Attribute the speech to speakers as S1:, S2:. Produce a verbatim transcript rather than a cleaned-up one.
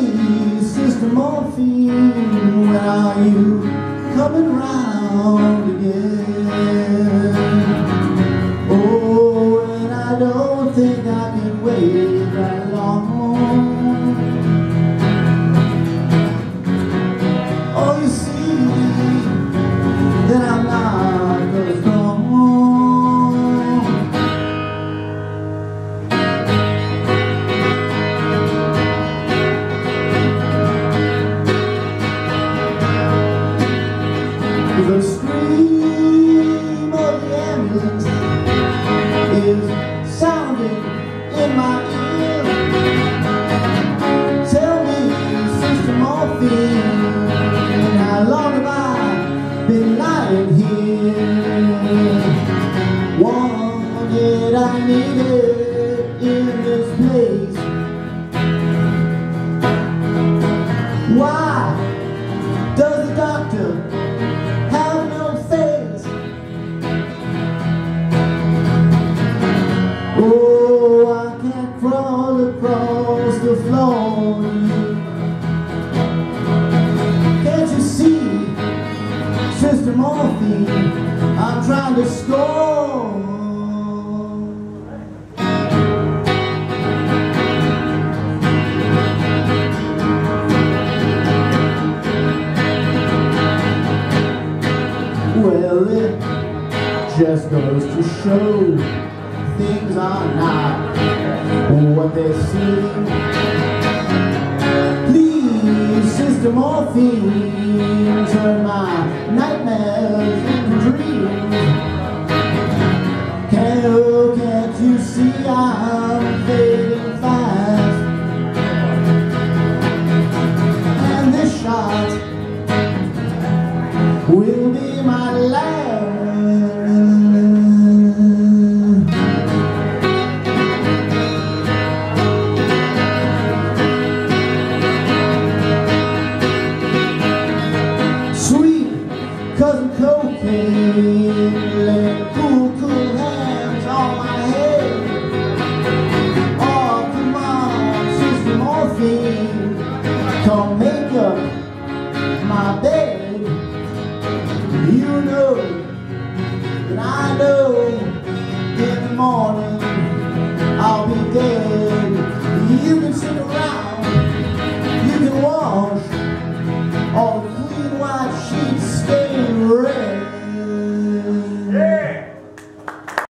S1: Please, Sister Morphine, when are you coming round again? Oh, and I don't think I can wait that long. Oh, you see that I'm not gonna come. The scream of the ambulance is sounding in my ear. Tell me, Sister Morphine, how long have I been lying here? Wanted, I needed in this place. Why does the doctor have no face? Oh, I can't crawl across the floor. Can't you see, Sister Morphine, I'm trying to score. Well, it just goes to show things are not what they seem. Please, Sister Morphine, turn my nightmares into dreams. Can't, oh, can't you see I'm fading fast? And this shot will be my last. Sweet cousin cocaine, laying cool, cool hands on my head. Oh, come on, Sister Morphine, come make up my bed. You know